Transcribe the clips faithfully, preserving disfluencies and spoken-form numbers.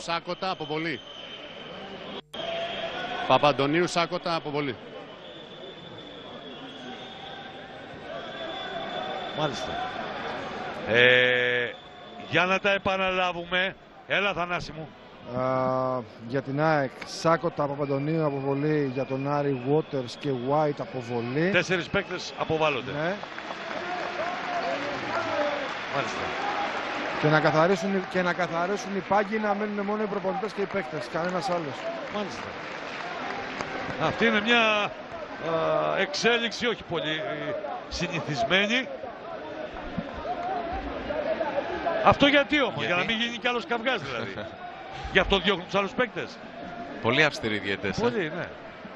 Σάκοτα, αποβολή. Παπαντονίου, Σάκοτα, αποβολή. Μάλιστα. Ε, για να τα επαναλάβουμε. Έλα, Θανάση μου. Uh, για την ΑΕΚ, Σάκοτα, Παπαντονίου αποβολή. Για τον Άρη, Waters και White αποβολή. Τέσσερις παίκτες αποβάλλονται. Ναι. Μάλιστα. Και να, καθαρίσουν, και να καθαρίσουν οι πάγκοι, να μένουν μόνο οι προπονητές και οι παίκτες, κανένας άλλος. Μάλιστα. Αυτή είναι μια α, εξέλιξη όχι πολύ συνηθισμένη. Αυτό γιατί όμως, γιατί? Για να μην γίνει κι άλλος καυγάς δηλαδή. Γι' αυτό διώχνουν τους άλλους παίκτες. Πολύ αυστηροί διαιτές. Πολύ, ναι.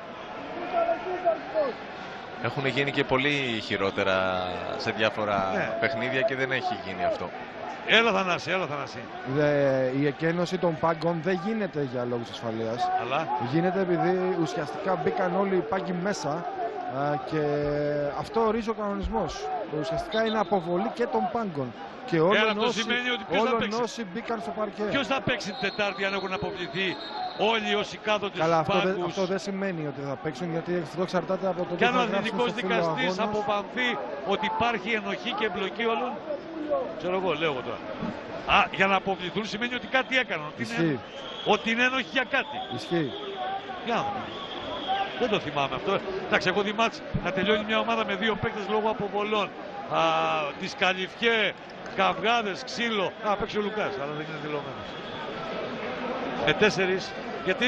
Έχουν γίνει και πολύ χειρότερα σε διάφορα ναι. παιχνίδια και δεν έχει γίνει αυτό. Έλα Θανάση, έλα Θανάση. Δε, η εκένωση των πάγκων δεν γίνεται για λόγους ασφαλείας. Αλλά γίνεται επειδή ουσιαστικά μπήκαν όλοι οι πάγκοι μέσα α, και αυτό ορίζει ο κανονισμός. Ουσιαστικά είναι αποβολή και των πάγκων. Και όλων όσοι, όσοι μπήκαν στο παρκέ. Ποιος θα παίξει την Τετάρτη αν έχουν αποβληθεί όλοι όσοι κάθονται Καλά, στους αυτό, πάγκους? Δε, αυτό δεν σημαίνει ότι θα παίξουν, γιατί αυτό εξαρτάται από το και αν ο αθλητικός δικαστής αποφανθεί ότι υπάρχει ενοχή και εμπλοκή όλων. Ξέρω εγώ, λέω εγώ τώρα. Α, για να αποβληθούν σημαίνει ότι κάτι έκαναν. Ότι είναι, ότι είναι ένοχοι για κάτι. Ισχύει. Για δεν το θυμάμαι αυτό. Εντάξει, έχω δει μάτς να τελειώνει μια ομάδα με δύο παίκτες λόγω αποβολών. Α, τις Καλυφιέ, καυγάδες, ξύλο. Α, παίξει ο Λουκάς, αλλά δεν είναι δηλωμένος. Με τέσσερις. Γιατί?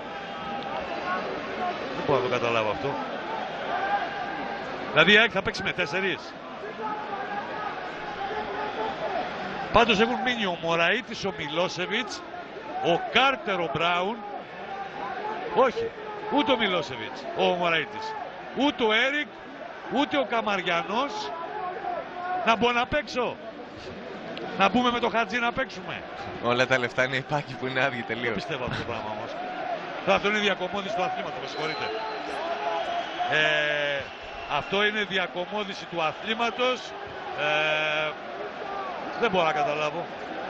Δεν μπορώ να το καταλάβω αυτό. Δηλαδή η ΑΕΚ θα παίξει με τέσσερις. Πάντως έχουν μείνει ο Μωραΐτης, ο Μιλόσεβιτς, ο Κάρτερ, ο Μπράουν. Όχι, ούτε ο Μιλόσεβιτς, ο Μωραΐτης. Ούτε ο Έρικ, ούτε ο Καμαριανός. Να μπω να παίξω. Να μπούμε με το Χατζή να παίξουμε. Όλα τα λεφτά είναι οι πάγκοι που είναι άδειοι τελείως. Δεν πιστεύω αυτό το πράγμα όμως. Αυτό είναι διακομώδηση του αθλήματος, με συγχωρείτε. Ε, αυτό είναι διακομώδηση του αθλήματος. Ε, δεν μπορώ να καταλάβω.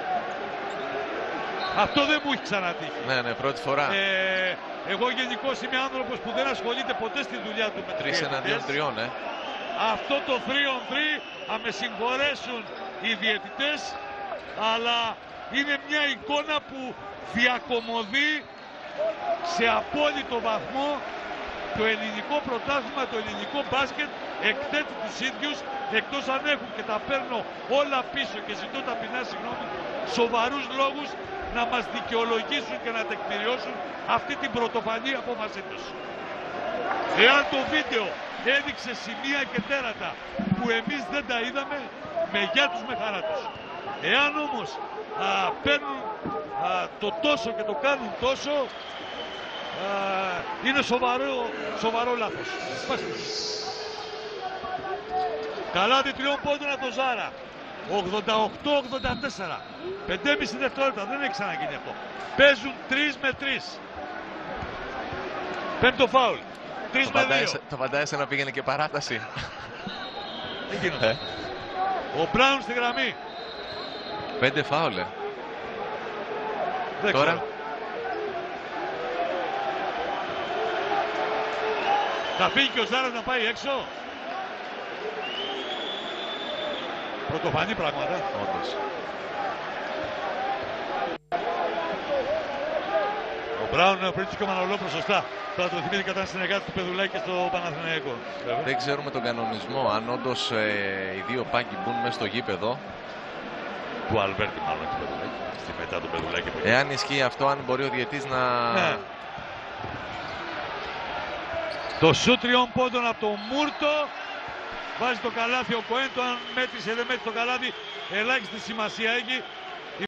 Αυτό δεν μου έχει ξανατύχει. Ναι, ναι, πρώτη φορά. Ε, εγώ γενικώς είμαι άνθρωπος που δεν ασχολείται ποτέ στη δουλειά του με τρεις εναντίον τριών, ε. Αυτό το τρία on τρία, θα με συγχωρέσουν οι διαιτητές, αλλά είναι μια εικόνα που διακομωδεί σε απόλυτο βαθμό το ελληνικό πρωτάθλημα, το ελληνικό μπάσκετ, εκθέτει τους ίδιους, εκτός αν έχουν, και τα παίρνω όλα πίσω και ζητώ ταπεινά συγγνώμη, σοβαρούς λόγους να μας δικαιολογήσουν και να τεκμηριώσουν αυτή την πρωτοφανή απόφασή τους. Εάν το βίντεο έδειξε σημεία και τέρατα που εμείς δεν τα είδαμε, με γεια τους, με χαρά τους. Εάν όμως α, παίρνουν α, το τόσο και το κάνουν τόσο, α, είναι σοβαρό, σοβαρό λάθος. Καλάθι τριών πόντων από το Ζάρα. ογδόντα οκτώ ογδόντα τέσσερα. πέντε και μισό δευτερόλεπτα. Δεν έχει ξαναγίνει αυτό. Παίζουν τρεις με τρεις. Πέμπτο φάουλ. τρεις με δύο. Το φαντάζεσαι να πήγαινε και παράταση. Δεν γίνονται. Ο Μπράουν στη γραμμή. Πέντε φάουλε. Δεν Τώρα. Ξέρω. Θα φύγει και ο Ζάρας να πάει έξω. Πρωτοφανή πράγματα. Όντως. Ο Μπράουν πριν και ο Μανολόπουλος σωστά. Τώρα το θυμίζει κατά συνεργάτη του Πεδουλάκη και στο Παναθηναϊκό. Δεν ξέρουμε τον κανονισμό. Αν όντως ε, οι δύο πάγκοι μπουν μέσα στο γήπεδο. Του Αλβέρτη μάλλον του Πεδουλάκη. Στη μετά του Πεδουλάκη. Εάν ισχύει αυτό, αν μπορεί ο διαιτής να... Ναι. Το σούτ τριών πόντων από τον Μούρτο. Βάζει το καλάθι ο Κοέν. Το αν μέτρησε δεν μέτρησε το καλάθι, ελάχιστη σημασία έχει.